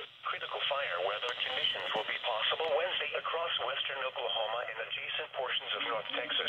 Critical fire weather conditions will be possible Wednesday across western Oklahoma and adjacent portions of North Texas.